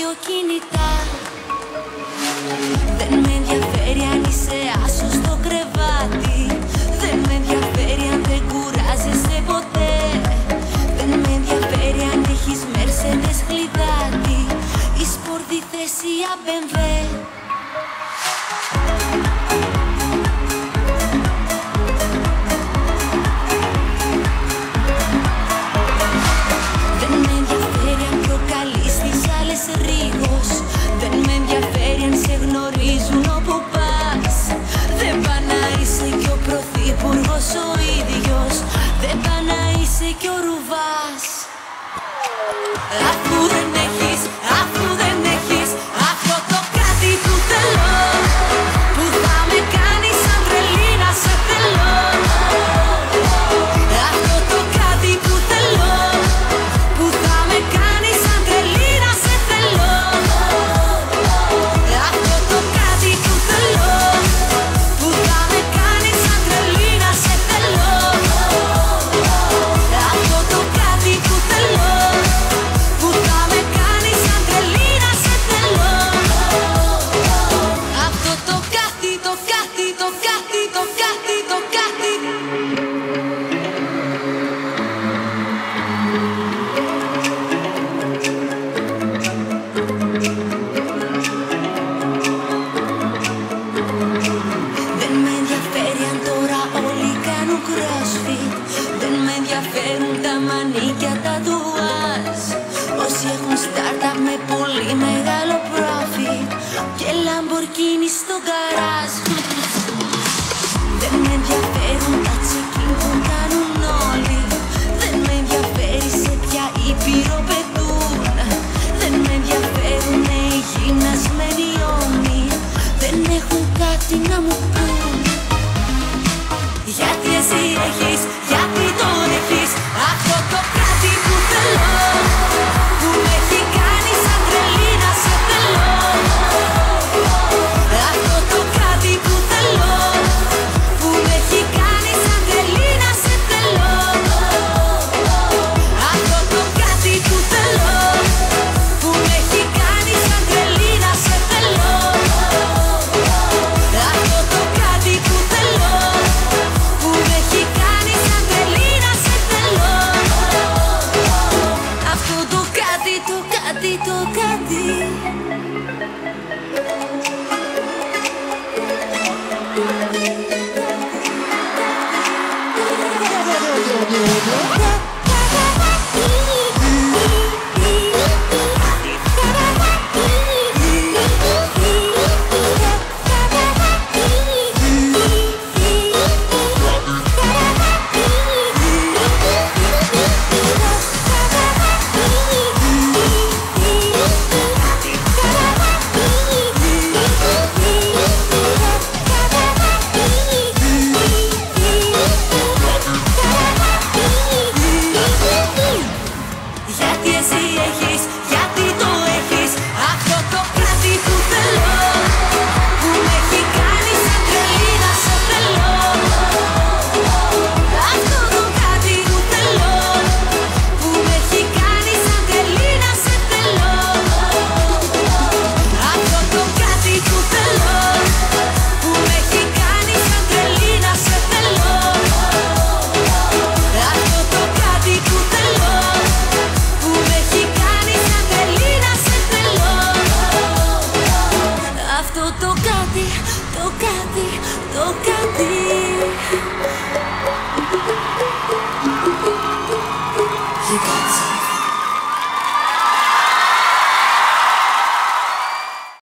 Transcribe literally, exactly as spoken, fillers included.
αυτοκίνητα. Δεν με ενδιαφέρει αν είσαι άσος στο κρεβάτι. Δεν με ενδιαφέρει αν δεν κουράζεσαι ποτέ. Δεν με ενδιαφέρει αν έχεις Mercedes χλιδάτι ή σπορδι θέση μπι εμ ντάμπλιου. Δεν με ενδιαφέρει αν προκαλείς τις άλλες ρίγος. Δεν με ενδιαφέρει αν σε γνωρίζουν όπου πας. Δεν πά' να είσαι κι ο πρωθυπουργός ο ίδιος. Δεν πά' να είσαι κι ο Ρουβάς. Αφού δεν έχεις, αφού δεν έχεις αυτό το κάτι που θέλω, που θα με κάνει σαν τρελή να σε θέλω. Αυτό το κάτι που θέλω, που θα με κάνει σαν τρελή να σε θέλω. Αυτό το κάτι που θέλω, που θα με κάνει σαν τρελή να σε θέλω. Αυτό το κάτι που θέλω, που θα με κάνει σαν τρελή να σε θέλω. Αυτό το κάτι, το κάτι, το κάτι, το κάτι, το κάτι. Δεν με ενδιαφέρει αν τώρα όλοι κάνουν crossfit. Δεν με ενδιαφέρουν τα μανίκια, τα τουάζ. Όσοι έχουν startup με πολύ μεγάλο profit και Lamborghini στο γκαράζ. Δεν με ενδιαφέρουν τα check-in που κάνουν όλοι. Δεν με ενδιαφέρει σε ποια ήπειρο πετούν. Δεν με ενδιαφέρουν οι γυμνασμένοι ώμοι. Δεν έχουν κάτι να μου πούν. Γιατί εσύ έχεις, γιατί το έχεις αυτό το κάτι που θέλω, που με έχει κάνει σαν τρελή να σε θέλω. Αυτό το κάτι που θέλω, που με έχει κάνει σαν τρελή να σε θέλω. Αυτό το κάτι που θέλω, που με έχει κάνει σαν τρελή να σε θέλω. Αυτό το κάτι που θέλω, που με έχει κάνει σαν τρελή να σε θέλω. Αυτό το κάτι, το κάτι, το κάτι. Γιατί εσύ έχεις,